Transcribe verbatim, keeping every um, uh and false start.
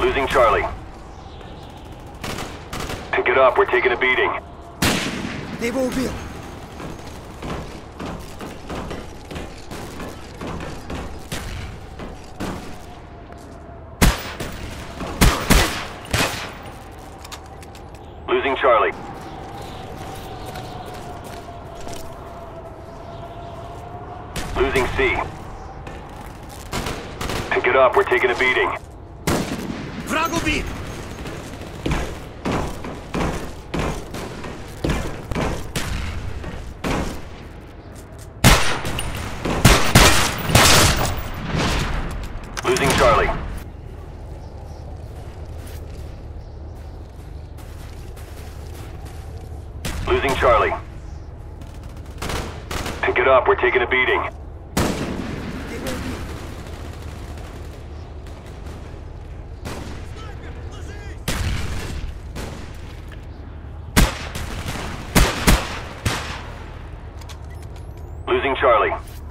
Losing Charlie. Pick it up, we're taking a beating. Devo убил. Losing Charlie. Losing C. Pick it up, we're taking a beating. Враг убит. Losing Charlie. Losing Charlie. Pick it up, we're taking a beating. Losing Charlie.